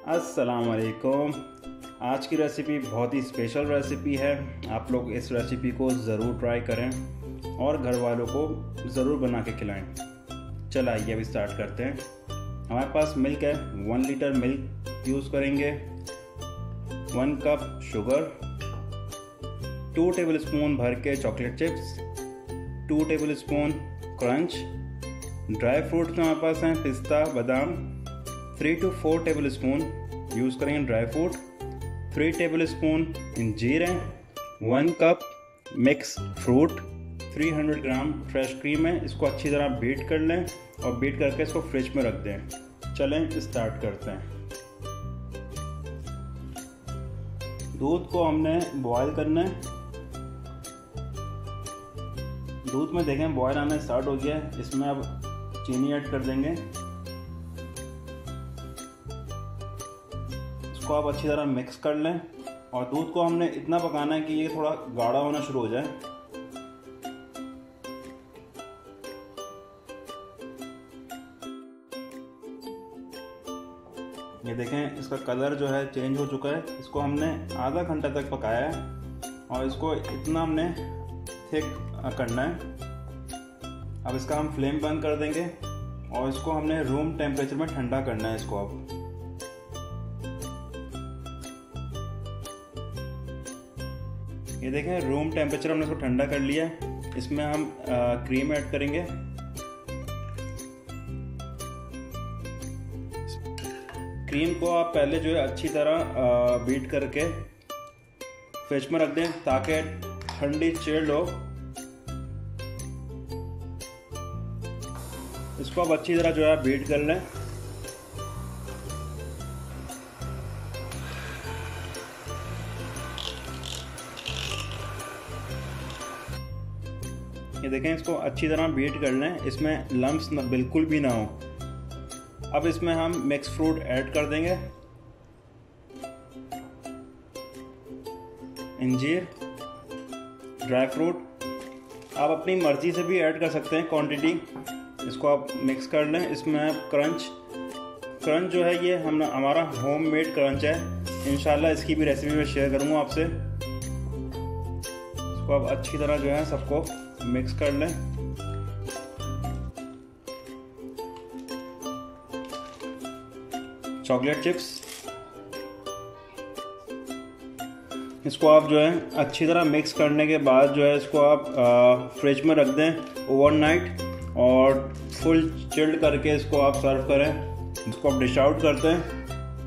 अस्सलाम वालेकुम। आज की रेसिपी बहुत ही स्पेशल रेसिपी है। आप लोग इस रेसिपी को ज़रूर ट्राई करें और घर वालों को ज़रूर बना के खिलाएं। चल आइए अभी स्टार्ट करते हैं। हमारे पास मिल्क है, 1 लीटर मिल्क यूज़ करेंगे, 1 कप शुगर, 2 टेबलस्पून भर के chocolate chips, 2 tablespoon crunch, dry fruits हमारे पास हैं पिस्ता, बादाम, 3 to 4 टेबलस्पून यूज़ करेंगे ड्राई फ्रूट, 3 टेबलस्पून अंजीर हैं, 1 cup mix fruit, 300 gram fresh cream है। इसको अच्छी तरह बीट कर लें और बीट करके इसको फ्रिज में रख दें। चलें स्टार्ट करते हैं। दूध को हमने बॉयल करना है। दूध में देखें बॉयल आना स्टार्ट हो गया है। इसमें अब चीनी ऐड कर देंगे। इसको आप अच्छी तरह मिक्स कर लें और दूध को हमने इतना पकाना है कि ये थोड़ा गाढ़ा होना शुरू हो जाए। ये देखें इसका कलर जो है चेंज हो चुका है। इसको हमने आधा घंटा तक पकाया है और इसको इतना हमने थिक करना है। अब इसका हम फ्लेम बंद कर देंगे और इसको हमने रूम टेम्परेचर में ठंडा करना है। इसको अब ये देखें रूम टेम्परेचर हमने इसको ठंडा कर लिया है। इसमें हम क्रीम ऐड करेंगे। क्रीम को आप पहले जो है अच्छी तरह बीट करके फ्रिज में रख दें ताकि ठंडी चिल्ड हो। इसको आप अच्छी तरह जो है बीट कर लें। ये देखें इसको अच्छी तरह बीट कर लें। इसमें लम्प्स बिल्कुल भी ना हो। अब इसमें हम मिक्स फ्रूट ऐड कर देंगे, अंजीर, ड्राई फ्रूट। आप अपनी मर्जी से भी ऐड कर सकते हैं क्वांटिटी। इसको आप मिक्स कर लें। इसमें आप क्रंच जो है ये हमारा होममेड क्रंच है। इंशाल्लाह इसकी भी रेसिपी मैं शेयर करूँगा आपसे। इसको आप अच्छी तरह जो है सबको मिक्स कर लें। चॉकलेट चिप्स, इसको आप जो है अच्छी तरह मिक्स करने के बाद जो है इसको आप फ्रिज में रख दें ओवरनाइट और फुल चिल्ड करके इसको आप सर्व करें। इसको आप डिश आउट करते हैं।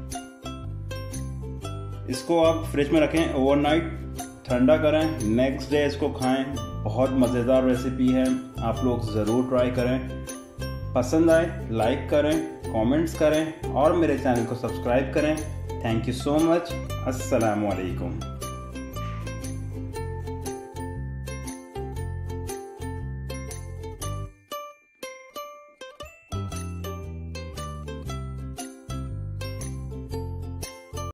इसको आप फ्रिज में रखें ओवरनाइट, ठंडा करें, नेक्स्ट डे इसको खाएं। बहुत मज़ेदार रेसिपी है, आप लोग ज़रूर ट्राई करें। पसंद आए लाइक करें, कमेंट्स करें और मेरे चैनल को सब्सक्राइब करें। Thank you so much. अस्सलाम वालेकुम।